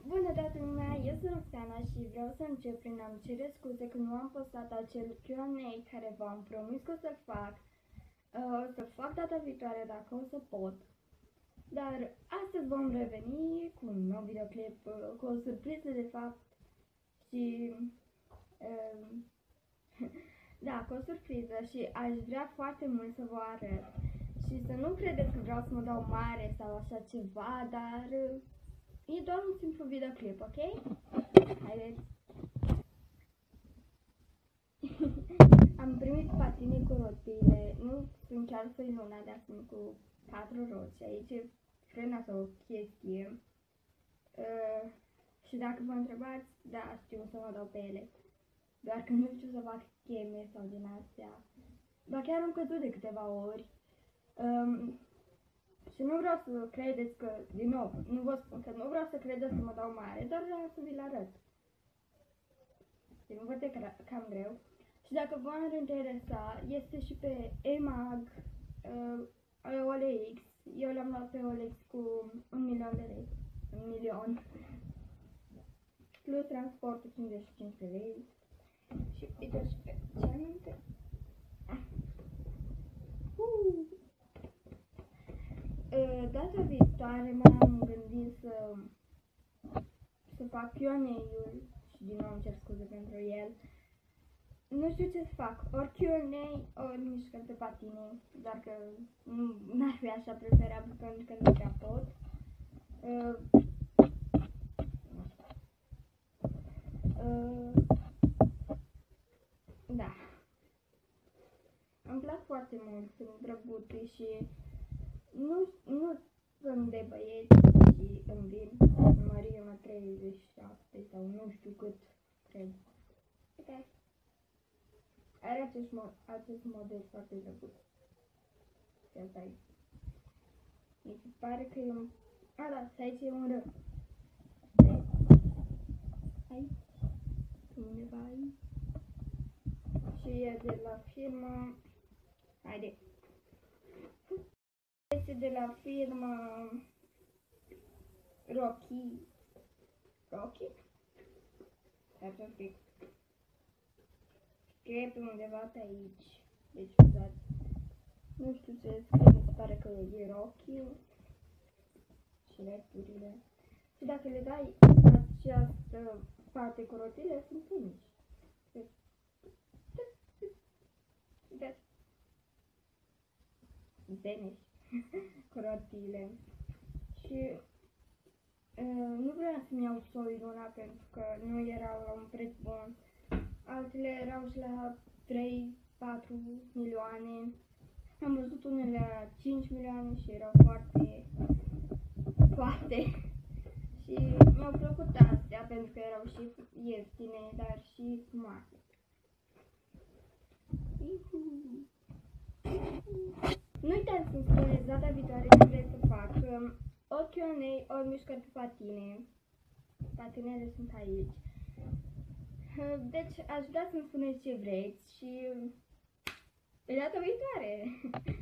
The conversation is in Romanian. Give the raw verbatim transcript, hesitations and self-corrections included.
Bună toată lumea, eu sunt Roxana și vreau să încep prin a-mi cere scuze că nu am postat acel Q and A care v-am promis că o să-l fac. Uh, o să fac data viitoare dacă o să pot. Dar astăzi vom reveni cu un nou videoclip, uh, cu o surpriză de fapt și... Uh, da, cu o surpriză și aș vrea foarte mult să vă arăt. Și să nu credeți că vreau să mă dau mare sau așa ceva, dar... Uh, E doar un simplu videoclip, ok? Haideți! Am primit patine cu rotile, nu sunt chiar făinuna, dar sunt cu patru roți. Aici e frâna sau o chestie. Uh, și dacă vă întrebați, da, știu să mă dau pe ele. Doar că nu știu să fac scheme sau din astea. Ba chiar am căzut de câteva ori. Um, Și nu vreau să credeți că, din nou, nu vă spun că nu vreau să credeți că mă dau mare, dar vreau să vi-l arăt. Din văd de cam greu. Și dacă v-ar interesa, este și pe EMAG, uh, O L X. Eu l-am luat pe O L X cu un milion de lei. Un milion. Plus transportul cincizeci și cinci de lei. Și uite și pe cealaltă. Uh. Data viitoare m-am gândit să, să fac Q and A-ul și din nou îmi cer scuze pentru el. Nu știu ce să fac, ori Q and A, ori mișcări pe patine, dar că nu ar fi așa preferabil pentru că nu prea pot. Uh, uh, da. Îmi plac foarte mult, sunt drăguțe și nu, nu sunt de băieți și îmi vin mărime treizeci și șapte sau nu știu cât, cred. Uite, are acest, mod, acest model foarte drăguț. Și asta e. Mi se pare că e un... A, da, aici e un ră. Aici. Undeva aici. Și e de la firma... Haide. Este de la firma Rocky. Rocky? Stai un pic. Scrie pe undeva pe aici. Deci, uitați. Nu știu ce scrie, mi se pare că e Rocky. Și leturile. Și dacă le dai această parte cu rotile, sunt mici. Uitați. Tenis. Cu rotile. Și uh, nu vreau să-mi iau soiluna pentru că nu erau la un preț bun. Altele erau și la trei patru milioane. Am văzut unele la cinci milioane și erau foarte, foarte. Și mi-au plăcut astea pentru că erau și ieftine, dar și frumoase. Nu uitați să-mi spuneți data viitoare ce vreți să fac. Um, o Q and A, ori mișcări pe patine. Patinele sunt aici. Uh, deci aș vrea să-mi spuneți ce vreți și pe data viitoare.